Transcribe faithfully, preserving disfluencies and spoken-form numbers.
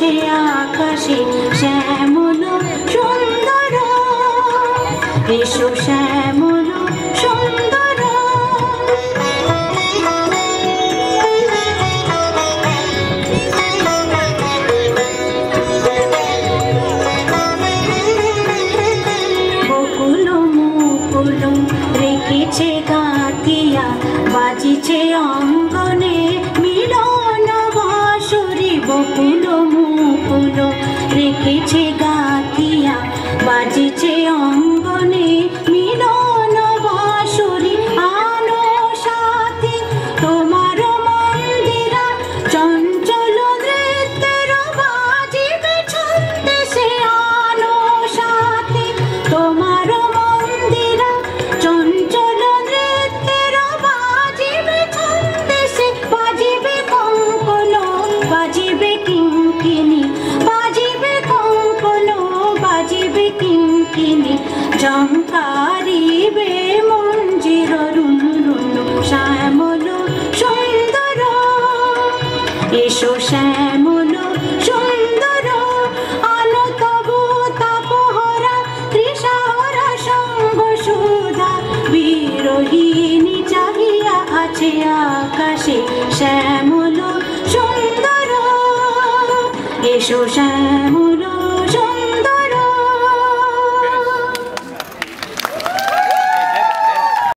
আছে আকাশে শ্যামল সুন্দর, এসো শ্যামল সুন্দর। বকুল মুকুল রেখেছে গাঁথিয়া, বাজিছে অঙ্গনে মিলন বাঁশরি। বকুল মুকুল রেখেছে গাঁথিয়া, বাজিছে অঙ্গনে মিলন বাঁশরি। আনো সাথী তোমার মন্দিরা, চঞ্চল নৃত্যের বাজিবে ছন্দেশে। আনো সাথী তোমার মন্দিরা, চঞ্চল নৃত্যের বাজিবে ছন্দেশে। বাজিবে কঙ্কন, বাজিবে কিঙ্কিণী, বাজিবে কঙ্কন, বাজিবে কিঙ্কিণী। ঝঙ্কারিবে মঞ্জির রুনু রুনু, শ্যামল সুন্দর, এসো শ্যামল সুন্দর। আলো তবু তাপহরা তৃষাহরা সঙ্গ সুধা, বিরোহিণী চাহিয়া আছে আকাশে শ্যামল সুন্দর, এসো শ্যামল